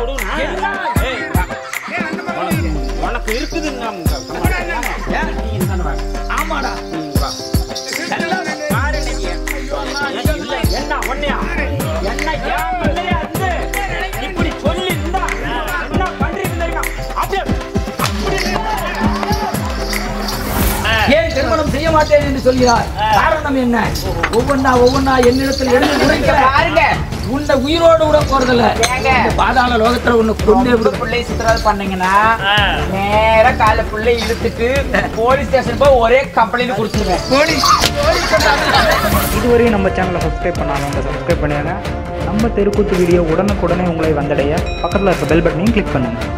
உனக்கு இருக்குது ஆமாடா என்ன ஒன்னையா என்ன இப்படி சொல்லி இருந்தா என்ன பண்றீங்க அப்படியே ஏன் திருமணம் செய்ய மாட்டேன் என்று சொல்கிறார்? காரணம் என்ன? ஒவ்வொன்னா என்னிடத்தில் எழுந்து பாருங்க. உன்னை உயிரோடு விட போறதில்ல. பாதாள லோகத்துல உன்னை கொண்டே பிள்ளை சித்திராது பண்ணீங்கன்னா நேர கால பிள்ளை இழுத்துட்டு போலீஸ் ஸ்டேஷன் போய் ஒரே கம்பெனில குடுத்துருவேன். இதுவரையும் நம்ம சேனலை சப்ஸ்கிரைப் பண்ணாதவங்க சப்ஸ்கிரைப் பண்ணிடுங்க. நம்ம தெருக்கூத்து வீடியோ உடனுக்குடனே உங்களை வந்தடைய பக்கத்தில் இருக்க பெல் பட்டனையும் கிளிக் பண்ணுங்கள்.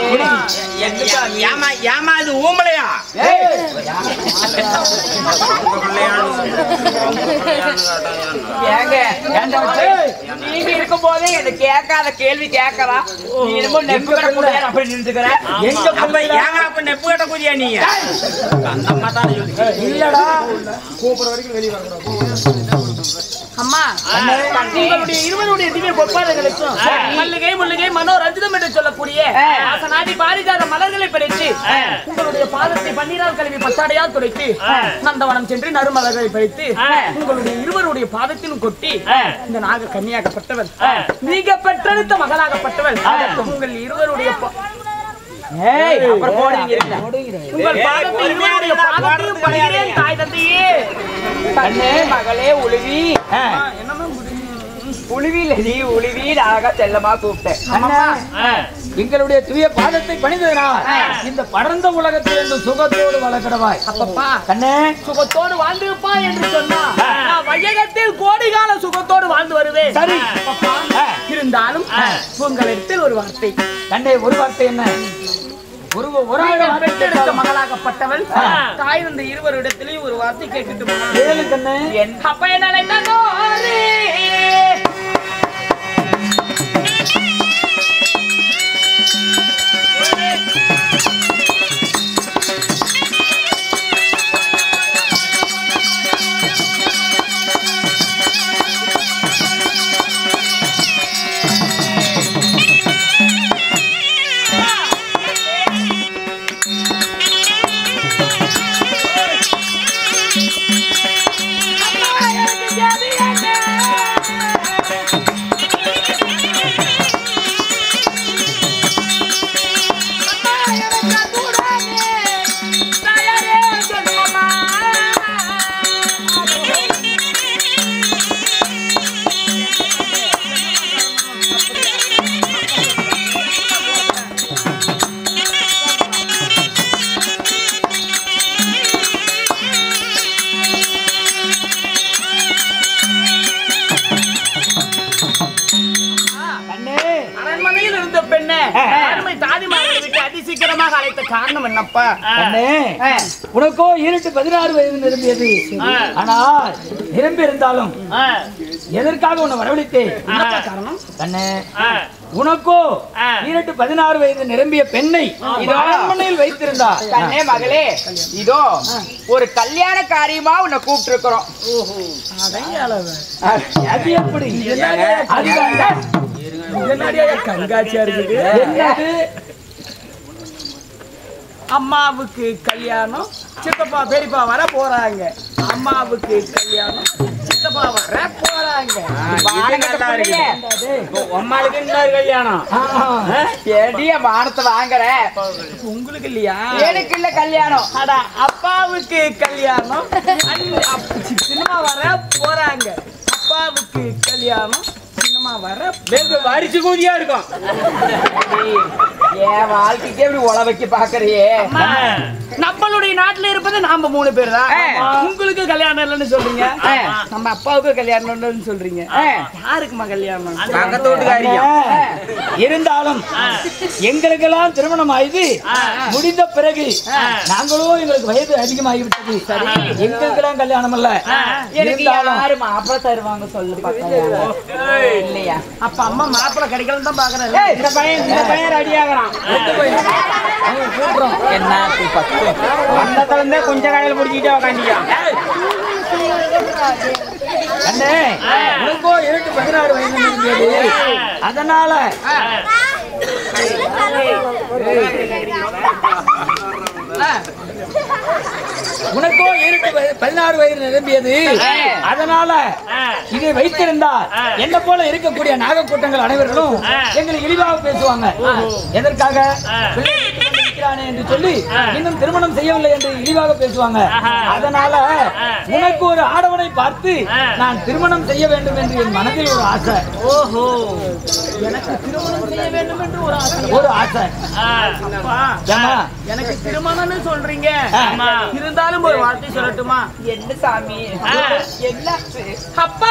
ஏமா அது ஊம்பலையா? நீங்க இருக்கும் போதே என்ன கேட்காத கேள்வி கேட்கறா. நீ என்னமோ நெப்பு கட்ட கூடிய அப்படி நின்றுக்கிற. எங்க அப்ப ஏங்க அப்ப நெப்பு கட்ட கூடிய நீங்க? அந்த அம்மா தான் இல்லடா கூப்பிடுற வரைக்கும் வெளிய வரக்கூடாது. அம்மா உங்களுடைய இருவருடைய திவ்ய பொற்பாதங்களுக்கும் மல்லிகை முல்லிகை மனோரஞ்சிதம் என்று சொல்லக்கூடிய ஆசனாதி பாரிஜாத மலர்களை பறித்து உங்களுடைய பாதத்தை பன்னீரால் கழுவி பத்தாடையால் துடைத்து நந்தவனம் சென்று நறுமலர்களை பறித்து உங்களுடைய இருவருடைய பாதத்திலும் கொட்டி இந்த நாக கன்னியாகப்பட்டவள் நீங்க பெற்றெடுத்த மகளாகப்பட்டவள் உங்கள் இருவருடைய உங்கள் பாதத்தை இருவருடைய பாதத்தையும் பணிகிறேன் தாய் தந்தையே. கண்ணே மகளே உழுவி உழுவி நாக செல்லமா கூப்பிட்டேன். எங்களுடைய தூய பாதத்தை பணிந்ததனால் இந்த படர்ந்த உலகத்தில் என்று சுகத்தோடு வளர்க்கிறவாய். அப்பப்பா கண்ணே சுகத்தோடு வாழ்ந்துப்பா என்று சொன்னா நான் வையகத்தில் கோடிகால சுகத்தோடு வாழ்ந்து வருவேன். சரி இருந்தாலும் உங்களிடத்தில் ஒரு வார்த்தை. கண்ணே ஒரு வார்த்தை என்ன? பெற்றெடுத்த மகளாகப்பட்டவள் தாய் வந்த இருவரிடத்திலையும் ஒரு வார்த்தை கேட்டுட்டு ஏழு கண்ணே அப்ப என்ன அழைத்த காரணம் என்னப்பா? உனக்கோ 16 வயது நிரம்பியது. ஆனால் நிரம்பி இருந்தாலும் எதற்காக உன்னை வரவழைத்தேன்? காரணம் கண்ணே உனக்கோ 16 வயது நிரம்பிய பெண்ணை அரண்மனையில் வைத்திருந்தா. கண்ணே மகளே இதோ ஒரு கல்யாண காரியமா உன்னை கூப்பிட்டு இருக்கிறோம். அது எப்படி? கண்காட்சியா இருக்குது. அம்மாவுக்கு கல்யாணம், சித்தப்பா பெரியப்பா வர போறாங்க. அம்மாவுக்கு கல்யாணம், சித்தப்பா வர போறாங்க. அம்மாளுக்கு இன்னொரு கல்யாணம். மானத்தை வாங்குற உங்களுக்கு இல்லையா? எனக்கு இல்ல கல்யாணம். அடா அப்பாவுக்கு கல்யாணம், சினிமா வர போறாங்க. அப்பாவுக்கு கல்யாணம், சினிமா வர வரிச்சு கூதியா இருக்கும். என் வாழ்க்கைக்கு எப்படி உழ வைக்க பாக்குறியே? நம்மளுடைய நாட்டுல இருப்பது நாம 3 பேர் தான். உங்களுக்கு கல்யாணம் இல்லைன்னு சொல்றீங்க, நம்ம அப்பாவுக்கு கல்யாணம் இல்லைன்னு சொல்றீங்க. யாருக்குமா கல்யாணம்? பக்கத்து வீட்டுக்காரியா இருந்தாலும் எங்களுக்கெல்லாம் திருமணம் ஆயுது முடிந்த பிறகு நாங்களும் எங்களுக்கு வயது அதிகமாகிவிட்டது. எங்களுக்கெல்லாம் கல்யாணம் அல்ல. எனக்கு யாரு மாப்பிள்ளை தருவாங்க சொல்லு இல்லையா? அப்ப அம்மா மாப்பிள்ளை கிடைக்கலன்னு தான் பாக்குறேன். இந்த பையன் ரெடி ஆகிறான். என்ன அந்த தகுந்த கொஞ்சம் காலையில் முடிச்சுக்கிட்டே உக்காண்டிக்கான். அண்ணே உனக்கோ 16 வயது இருந்தது. அதனால உனக்கோ 16 வயது நிரம்பியது. அதனால இதை வைத்திருந்தால் என்ன போல இருக்கக்கூடிய நாகக்கூட்டங்கள் அனைவர்களும் எங்களை இழிவாக பேசுவாங்க. எதற்காக? என்று சொல்லி இன்னும் திருமணம் செய்யவில்லை என்று இழிவாக பேசுவாங்க. அதனால உனக்கு ஒரு ஆடவனை பார்த்து நான் திருமணம் செய்ய வேண்டும் என்று என் மனதில் ஒரு ஆசை. ஓஹோ, எனக்கு திருமணம் செய்ய வேண்டும் என்று ஒரு ஆசை. எனக்கு திருமணம்னு சொல்றீங்க, இருந்தாலும் ஒரு வார்த்தை சொல்லட்டுமா? என்ன சாமி என்ன அப்பா?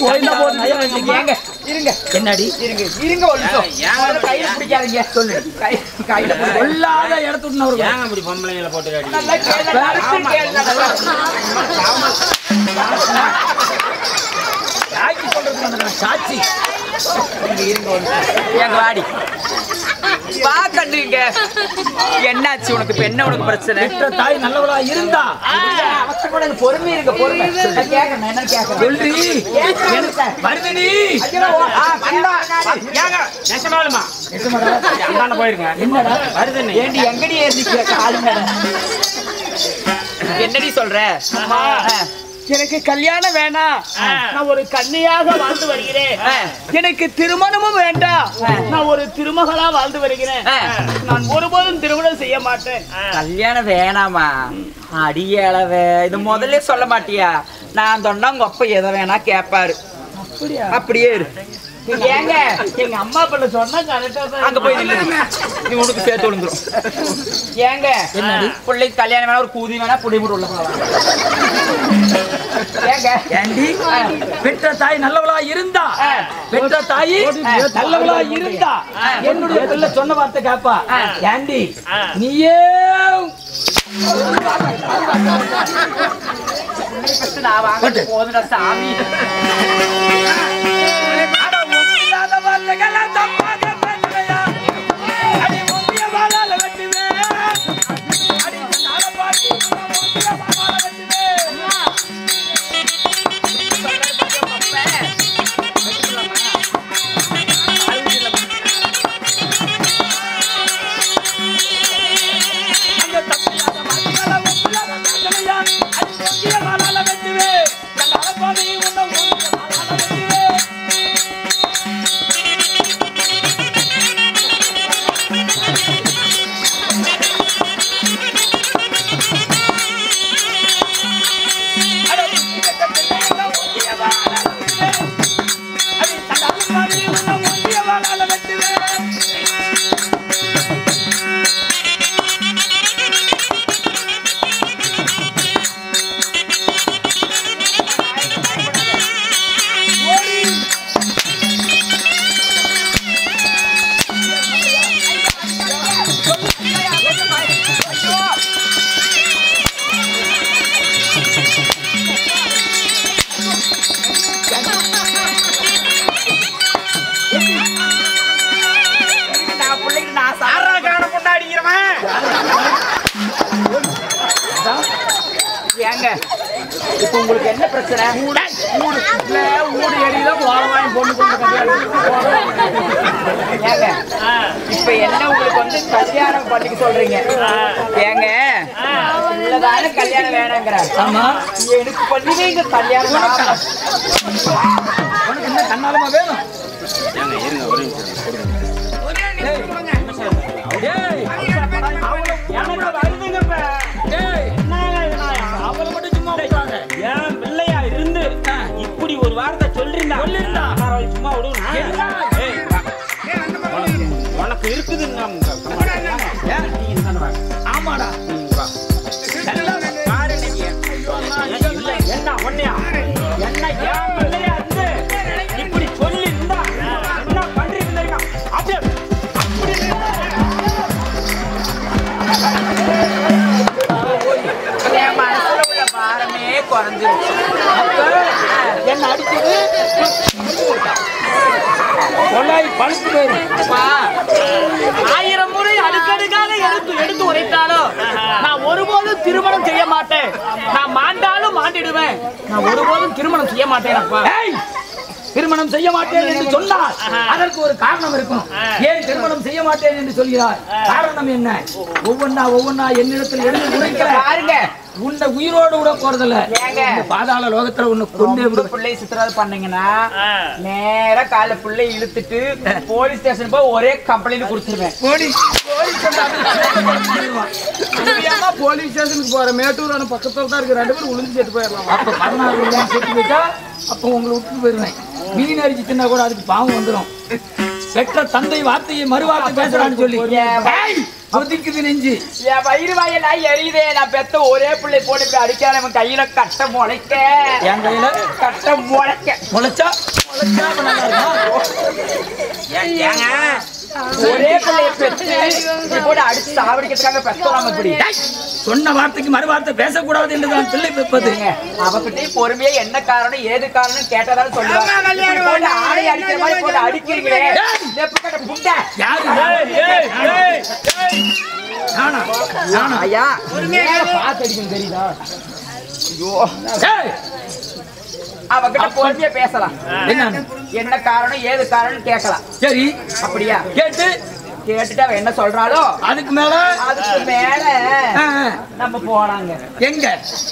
போயிருந்தா போதும். ஏங்க இருங்க என்னடி இருங்க ஒரு நிமிஷம். கையில பிடிக்காதீங்க. சொல்லு கையில கொல்லாத இடத்துட்டு நான் ஏங்க இப்படி பொம்பளைங்களை போட்டு காடி நல்லா சாட்சி சொல்றது சாட்சி எங்க வாடி வா கண்டுங்க. என்னாச்சு உனக்கு? இப்ப என்ன உனக்கு பிரச்சனை? பெற்ற தாய் நல்லவளா இருந்தா அவசரப்பட பொறுமை இருக்க. பொறுமை கேட்கணும். என்ன கேட்கணும் சொல்றி வருதடி. நெசமாலுமா அந்தாண்ட போயிருங்க என்னடா வருதுன்னு ஏண்டி எங்கடி ஏறி கேட்க ஆளுங்க? என்னடி சொல்ற? எனக்கு கல்யாணம் வேணாம், நான் ஒரு கன்னியாக வாழ்ந்து வருகிறேன். எனக்கு திருமணமும் வேண்டாம், நான் ஒரு திருமகளா வாழ்ந்து வருகிறேன். நான் ஒருபோதும் திருமணம் செய்ய மாட்டேன். கல்யாணம் வேணாமா? அடியளவ இது முதல்ல சொல்ல மாட்டியா? நான் சொன்னா உங்க அப்பா எதை வேணா கேட்பாரு. அப்படியே இரு. ஏங்க எங்க அம்மா அப்பா சொன்னா கரெக்டா தான். அங்க போய் நில்லு. நீ உனக்கு சேர்த்து விழுந்துரும். ஏங்க என்னடி பிள்ளைக்கு கல்யாணம் வேணா ஒரு கூதி வேணா புடி போட்டு உள்ள போலாம். ஏங்க ஏண்டி பெற்ற தாய் நல்லவளா இருந்தா பெற்ற தாய் நல்லவளா இருந்தா என்னுடைய பிள்ளை சொன்ன வார்த்தை கேப்பா. ஏண்டி நீயே நான் வாங்க போதுடா சாமி. ஏங்க இப்ப உங்களுக்கு என்ன பிரச்சனை? ஊடு ஏறிதான் வாழவாய் பொண்ணு ஏங்க இப்ப என்ன உங்களுக்கு வந்து கல்யாணம் பண்ணிக்க சொல்றீங்க? ஏங்க உள்ளதான கல்யாணம் வேணாங்கிற. ஆமா எனக்கு பண்ணிவே இங்க கல்யாணம் வேணாம். உனக்கு என்ன கண்ணாலமா வேணும்? ஏங்க இருங்க ஒரு நிமிஷம் ஏய் அவளை மட்டும் சும்மா விட்டாங்க. ஏன் பிள்ளையா இருந்து இப்படி ஒரு வார்த்தை சொல்லிருந்தா சும்மா விடுவேன். உனக்கு இருக்குது ஆமாடா பாரு என்ன ஒன்னையா என்ன ஏன் பிள்ளையா இருந்து இப்படி சொல்லி இருந்தா என்ன பண்றீங்க தெரியுமா? அப்படியே என் மனசுல உள்ள பாரமே குறைஞ்சிருச்சு. என்ன அடிச்சது கொள்ளாய் பழுத்து போயிரும். 1000 முறை அடுக்கடுக்காக எடுத்து உரைத்தாலும் நான் ஒருபோதும் திருமணம் செய்ய மாட்டேன். நான் மாண்டாலும் மாண்டிடுவேன். நான் ஒருபோதும் திருமணம் செய்ய மாட்டேன் அப்பா. ஏய், திருமணம் செய்ய மாட்டேன் என்று சொன்னால் அதற்கு ஒரு காரணம் இருக்கும். ஏன் திருமணம் செய்ய மாட்டேன் என்று சொல்கிறார்? காரணம் என்ன? ஒவ்வொன்னா என்னிடத்தில் எழுதி உரைக்கிற பாருங்க உன்னை உயிரோடு விட போறதில்ல. ஏங்க இந்த பாதாள லோகத்துல உன்னை கொண்டே விட பிள்ளை சித்திரவதை பண்ணீங்கன்னா நேரா கால பிள்ளை இழுத்துட்டு போலீஸ் ஸ்டேஷன் போய் ஒரே கம்ப்ளைண்ட் கொடுத்துருவேன். போலீஸ் ஸ்டேஷனுக்கு போற மேட்டூர் பக்கத்துல தான் இருக்கு. 2 பேரும் உளுந்து செத்து போயிடலாம். அப்ப 16 சேர்த்து வச்சா அப்ப உங்களை விட்டு போயிருவேன். மீன் அரிச்சு தின்னா கூட அதுக்கு பாவம் வந்துடும். பெற்ற தந்தை வார்த்தையை மறுவார்த்தை பேசுறான்னு சொல்லி ஏய், கொதிக்குது நெஞ்சு. என் வயிறு வாயெல்லாம் எரியுதே. நான் பெத்த ஒரே பிள்ளை போட்டு இப்படி அடிக்காம கையில கட்ட முளைக்க. என் கையில கட்ட முளைக்க. முளைச்சா அப்ப நல்லா இருக்கும். ஒரே பிள்ளைய பெத்து போட்டு அடிச்சு சாவடிக்கிறதுக்காக பெத்தலாம் இப்படி. சொன்ன வார்த்தைக்கு மறு வார்த்தை பேசக்கூடாது என்றுதான் பிள்ளை பெப்பது. அவகிட்டே பொறுமையா என்ன காரணம் ஏது காரணம் கேட்டதாலும் சொல்லுவாங்க. ஆடை அடிக்கிற மாதிரி போட்டு அடிக்கிறீங்களே. ஐயா பார்த்து அடிக்கணும் தெரியுதா? அவகிட்ட பொறுமையா பேசலாம். என்ன காரணம் ஏது காரணம் கேட்கலாம். சரி அப்படியா? கேட்டுட்டு அவ என்ன சொல்றாளோ அதுக்கு மேல நம்ம போனாங்க. எங்க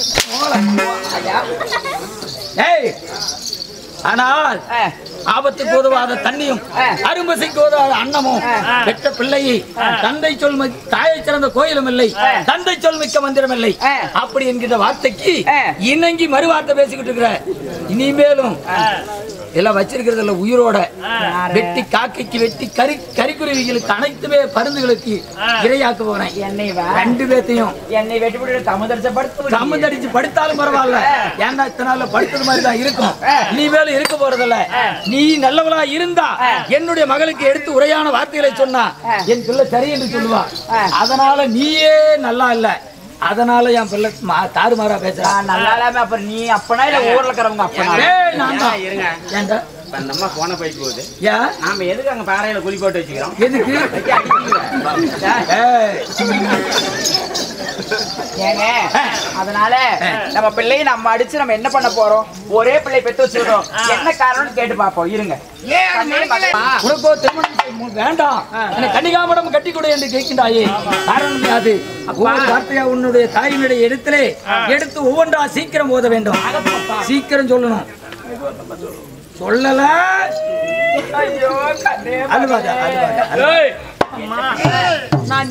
ஆனால் ஆபத்துக்கு உதவாத தண்ணியும் அரும்பசிக்கு உதவாத அன்னமும் பெற்ற பிள்ளையை தந்தை சொல் தாயை சிறந்த கோயிலும் இல்லை, தந்தை சொல் மிக்க மந்திரம் இல்லை அப்படி என்கிற வார்த்தைக்கு இணங்கி மறு வார்த்தை பேசிக்கிட்டு இருக்கிற. இனிமேலும் எல்லாம் வச்சிருக்கிறதுல உயிரோட வெட்டி காக்கைக்கு வெட்டி கறிக்குருவிகளுக்கு அனைத்துமே பருந்துகளுக்கு இரையாக்க போறேன். என்னை ரெண்டு பேர்த்தையும் என்னை வெட்டி போட்டு தமுதடிச்சு படுத்தாலும் பரவாயில்ல. ஏன்னா இத்தனை நாள்ல படுத்தது மாதிரி தான் இருக்கும். இனிமேலும் இருக்க போறதில்ல. நீ நல்லவளா இருந்தா என்னுடைய மகளுக்கு எடுத்து உரையான வார்த்தைகளை சொன்னா என் பிள்ளை சரி என்று சொல்லுவா. அதனால நீயே நல்லா இல்ல, அதனால என் பிள்ளை தாறுமாறா பேசுறான். நல்லா இல்லாம அப்புறம் நீ அப்பனா இல்ல ஊர்ல இருக்கிறவங்க அப்பனா இருங்க. ஏன்டா நம்ம போன போயிட்டு போகுது. நாம எதுக்கு அங்க பாறையில குழி போட்டு வச்சுக்கிறோம்? எதுக்கு ஏங்க? அதனால நம்ம பிள்ளையை நம்ம அடிச்சு நம்ம என்ன பண்ண போறோம்? ஒரே பிள்ளை பெத்து வச்சுக்கிறோம். என்ன காரணம்னு கேட்டு பாப்போம். இருங்க. உனக்கோ திருமணம் வேண்டாம், கன்னிகாமடம் கட்டி கொடு என்று கேட்கின்றாயே. காரணம் அது ஒவ்வொரு வார்த்தையா உன்னுடைய தாயினுடைய இடத்திலே எடுத்து ஒவ்வொன்றா சீக்கிரம் ஓத வேண்டும். சீக்கிரம் சொல்லணும். சொல்லல அழுவாத. நான்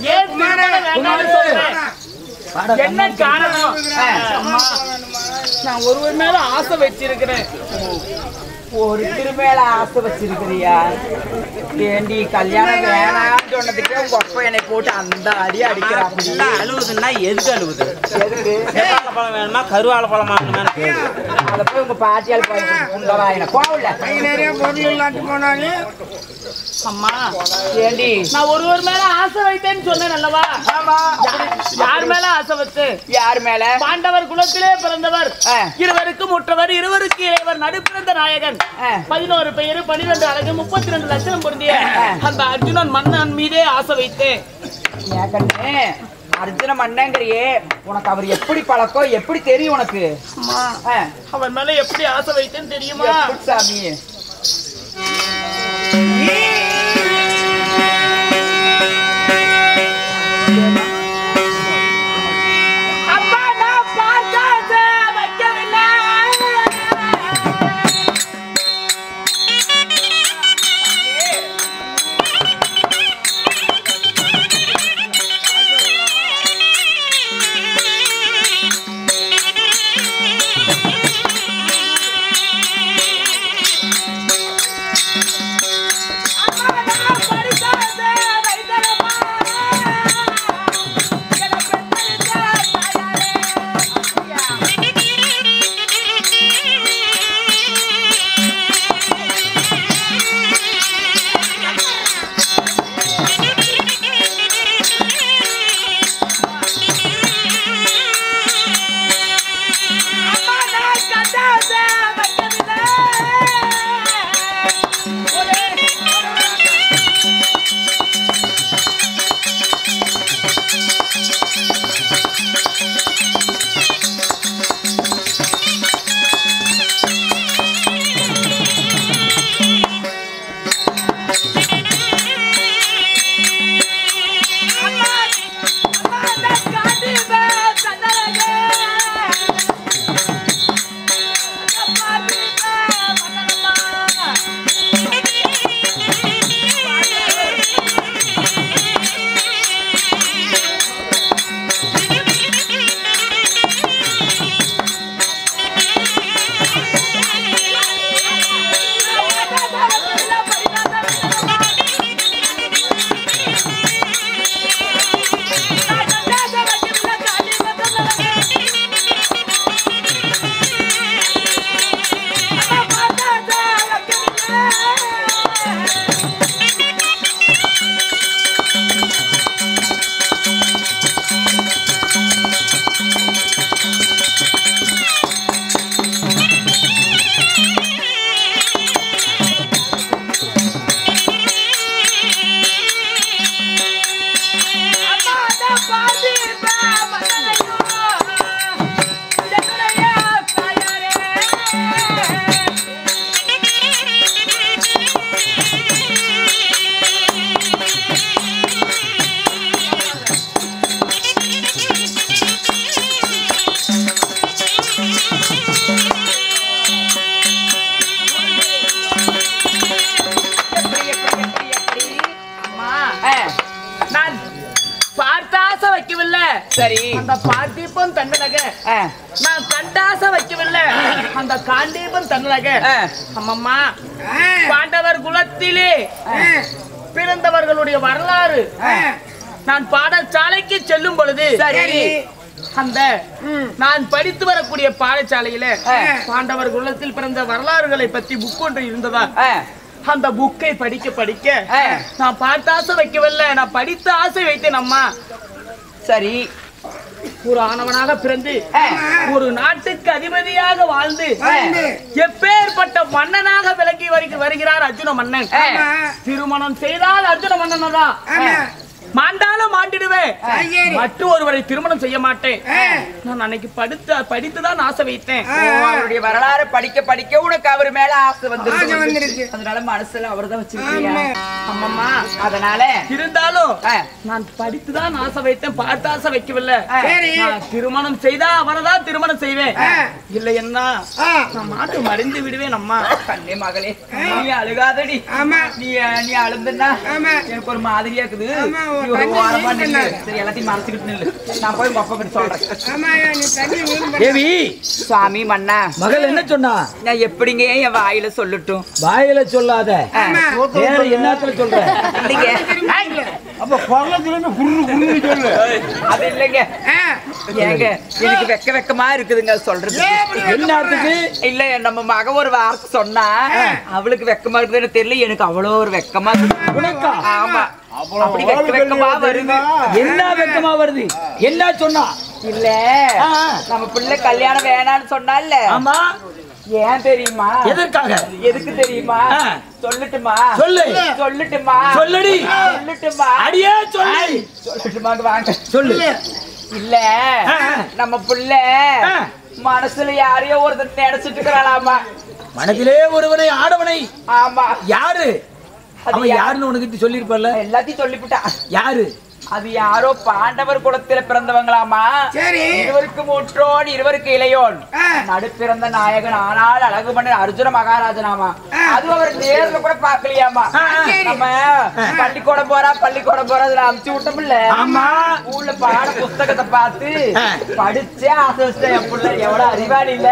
என்ன காரணம்? நான் ஒருவர் மேல ஆசை வச்சிருக்கிறேன். ஒரு திருமேல ஆசை வச்சிருக்கிறியா? ஏண்டி கல்யாணம் வேணாம்னு சொன்னதுக்கே உங்க அப்பா என்னை போட்டு அந்த அடி அடிக்கிறான். அழுவுதுன்னா எதுக்கு அழுவுது? எதுக்கு? பழம் வேணுமா கருவாழை பழம் வாங்கணுமா? அதை போய் உங்க பாட்டியால் போகல நிறைய பொருள் இல்லாட்டி போனாலே. அம்மா ஏண்டி நான் ஒருவர் மேல ஆசை வைத்தேன்னு சொன்னேன் அல்லவா? யார் மேல ஆசை வச்சு? யார் மேல? பாண்டவர் குலத்திலே பிறந்தவர், இருவருக்கு முற்றவர், இருவருக்கு இளையவர், நடுப்பிறந்த நாயகன், 11 பெயர், 12 அழகு, 32 லட்சம் பொருந்திய அந்த அர்ஜுனன் மன்னன் மீதே ஆசை வைத்தேன். அர்ஜுன மன்னங்கிறியே, உனக்கு அவர் எப்படி பழக்கம் எப்படி தெரியும் உனக்கு? அவர் மேல எப்படி ஆசை வைத்தேன்னு தெரியுமா சாமி? நான் பார்த்தாசை வைக்கவில்லை. சரி. அந்த பார்த்தீபம் தன்னலக. நான் கண்டாசை வைக்கவில்லை. அந்த காண்டீபம் தன்னலக. அம்மம்மா, பாண்டவர் குலத்திலே பிறந்தவர்களுடைய வரலாறு நான் பாடசாலைக்கு செல்லும் பொழுது அந்த நான் படித்து வரக்கூடிய பாடசாலையில பாண்டவர் குலத்தில் பிறந்த வரலாறுகளை பத்தி புக் ஒன்று இருந்ததா? அந்த புக்கை படிக்க படிக்க நான் பார்த்த ஆசை வைக்கவில்லை, நான் படித்த ஆசை வைத்தேன் அம்மா. சரி. ஒரு ஆணவனாக பிறந்து ஒரு நாட்டுக்கு அதிபதியாக வாழ்ந்து எப்பேற்பட்ட மன்னனாக விளங்கி வருகிறார் அர்ஜுன மன்னன். திருமணம் செய்தால் அர்ஜுன மன்னன் தான். மாண்டாலும் மாண்டிடுவேன், மற்ற ஒருவரை திருமணம் செய்ய மாட்டேன். நான் அன்னைக்கு படித்துதான் ஆசை வைத்தேன். அவருடைய வரலாறு படிக்க படிக்க உனக்கு அவர் மேல ஆசை வந்துருச்சு. அதனால மனசுல அவர்தான் வச்சிருக்கீங்க. அம்மம்மா, அதனால இருந்தாலும் நான் படித்துதான் ஆசை வைத்தேன், பார்த்து ஆசை வைக்கவில்லை. நான் திருமணம் செய்தா அவரைதான் திருமணம் செய்வேன், இல்லை என்ன நான் மாட்டு மறைந்து விடுவேன். அம்மா கண்ணே மகளே, நீ அழுகாதடி. நீ அழுந்தா எனக்கு ஒரு மாதிரியா இருக்குது. சரி, எல்லாத்தையும் மறைச்சுக்கிட்டு நில்லு. நான் போய் உங்க அப்பா கிட்ட சொல்றேன். தேவி, சுவாமி மன்னா, மகள் என்ன சொன்னா? நான் எப்படிங்க என் வாயில சொல்லட்டும்? வாயில சொல்லாத, வேற என்னத்துல சொல்ற? அப்ப குரலத்துல சொல்லு. அது இல்லைங்க. ஏங்க, எனக்கு வெக்கமா இருக்குதுங்க சொல்றது. என்னத்துக்கு? இல்ல, நம்ம மக ஒரு வார்த்தை சொன்னா அவளுக்கு வெக்கமா இருக்குதுன்னு தெரியல, எனக்கு அவ்வளோ ஒரு வெக்கமா இருக்கு. ஆமா, அப்படி வெக்கமா வருது. என்ன வெக்கமா வருது? என்ன சொன்னா? இல்ல, நம்ம பிள்ளை கல்யாணம் வேணான்னு சொன்னால. ஆமா. ஏன் தெரியுமா? எதற்காக? எதுக்கு தெரியுமா? சொல்லட்டுமா? சொல்லு. சொல்லட்டுமா? சொல்லுடி. சொல்லட்டுமா? அடியே சொல்லு. சொல்லட்டுமா? வாங்க சொல்லு. இல்ல, நம்ம பிள்ளை மனசுல யாரையோ ஒருத்தர் நினைச்சிட்டு இருக்கிறாளாமா. மனதிலே ஒருவனை ஆடவனை. ஆமா. யாரு? அவன் யாருன்னு உனக்கு சொல்லிருப்பல? எல்லாத்தையும் சொல்லிவிட்டா. யாரு? அது யாரோ பாண்டவர் குலத்துல பிறந்தவங்களாமா. இருவருக்கு மூற்றோன், இருவருக்கு இளையோன், நடுப்பிறந்த நாயகன், ஆனால் அழகு மன்னர் அர்ஜுன மகாராஜனாமா. அது அவர் நேர்ல கூட பாக்கலையாமா. நம்ம பள்ளிக்கூடம் போறா அதுல அமுச்சு விட்டோம்ல. ஸ்கூல்ல பாட புத்தகத்தை பார்த்து படிச்சே ஆசை வச்சேன். என் பிள்ளை எவ்வளவு அறிவாளி இல்ல.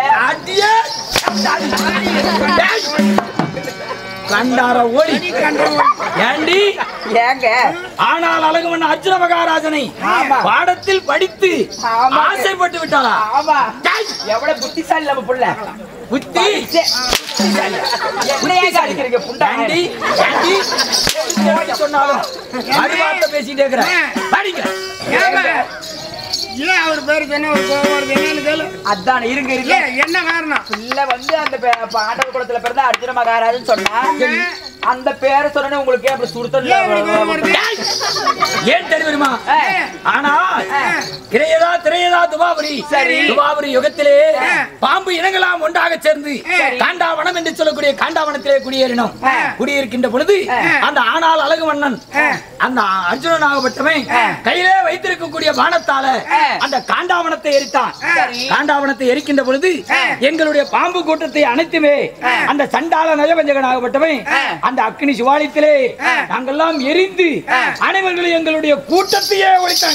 கண்டார ஓடி ஏண்டி? ஏங்க, ஆனால் அழகுமன் அர்ஜுன மகாராஜனை பாடத்தில் படித்து ஆசைப்பட்டு விட்டாளா? ஆமா. எவ்வளவு புத்திசாலி நம்ம புள்ள. புத்தி அடிக்கிறீங்க புண்டாண்டி சொன்னாலும் அறிவார்த்தை பேசிட்டே இருக்கிற. படிங்க. ஏன் அவர் பேரு சொன்ன ஒரு கோவம் வருது? என்னன்னு கேளு. அதான் இருங்க என்ன காரணம்? இல்ல வந்து அந்த பாண்டவ குலத்துல பிறந்த அர்ஜுன மகாராஜன் சொன்னா, அந்த பேரை சொன்ன உங்களுக்கு அப்படி சுடுத்தல் ஏன் தெரியுமா? ஆனா திரையதா துபாபுரி. சரி, துபாபுரி யுகத்திலே பாம்பு இனங்களாம் ஒன்றாக சேர்ந்து காண்டாவனம் என்று சொல்லக்கூடிய காண்டாவனத்திலே குடியிருக்கின்ற பொழுது அந்த ஆனால் அழகு மன்னன் அந்த அர்ஜுனனாகப்பட்டவன் கையிலே வைத்திருக்கக்கூடிய பானத்தால அந்த காண்டாவனத்தை எரித்தான். காண்டாவனத்தை எரிக்கின்ற பொழுது எங்களுடைய பாம்பு கூட்டத்தை அனைத்துமே அந்த சண்டாள நயவஞ்சகனாகப்பட்டவன் அந்த அக்னி சிவாலயத்திலே நாங்கெல்லாம் எரிந்து அனைவர்களும் எங்களுடைய கூட்டத்தையே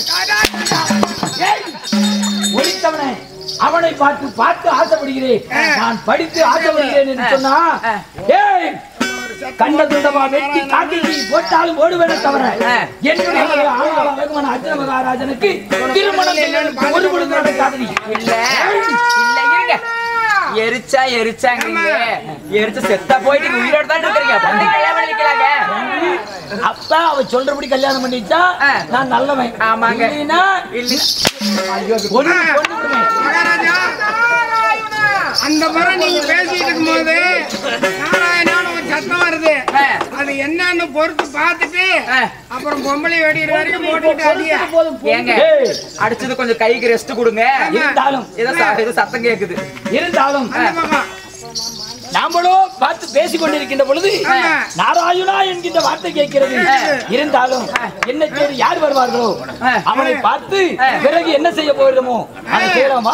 ஒழித்தவனை அவனை பார்த்து ஆசைப்படுகிறேன். நான் படித்து ஆசைப்படுகிறேன் என்று சொன்னா, கண்ட துண்டமா வெட்டி காட்டி போட்டாலும் ஓடுவேன தவிர என்னுடைய அர்ஜுன மகாராஜனுக்கு திருமணம் ஒரு பொழுது நடக்காது. எரிச்சாங்க எரிச்சு செத்தா போயிட்டு உயிரோட தான் இருக்கிறீங்க. அப்ப அவ சொல்றபடி கல்யாணம் பண்ணிச்சா நான் நல்லவன். ஆமாங்க. அந்த முறை நீங்க பேசிட்டு இருக்கும் போது நாராயணான்னு ஒரு சத்தம் வருது. அது என்னன்னு பொறுத்து பார்த்துட்டு அப்புறம் பொம்பளை வெடிக்கிற வரைக்கும் போட்டுட்டு ஏங்க அடிச்சது கொஞ்சம் கைக்கு ரெஸ்ட் கொடுங்க. இருந்தாலும் ஏதோ சத்தம் கேக்குது. இருந்தாலும் நாமளோ பார்த்து பேசிக் கொண்டிருக்கின்ற பொழுது நாராயணா என்கின்ற வார்த்தை கேட்கிறது. இருந்தாலும் என்ன செய்து யார் வருவார்களோ அவனை பார்த்து பிறகு என்ன செய்ய போகிறோமோ அதை செய்யலாமா?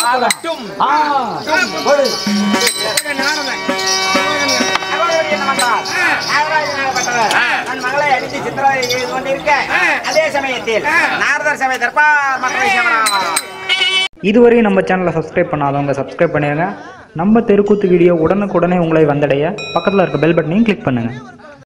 மகளை அடிச்சு சித்திரவதை செய்து கொண்டிருக்க அதே சமயத்தில் நாரதர் சபை தர்பார் மக்களை சேவனாவார். இதுவரை நம்ம சேனலை சப்ஸ்கிரைப் பண்ணாதவங்க சப்ஸ்கிரைப் பண்ணிடுங்க. நம்ம தெருக்கூத்து வீடியோ உடனுக்குடனே உங்களை வந்தடைய பக்கத்தில் இருக்க பெல் பட்டனையும் கிளிக் பண்ணுங்கள்.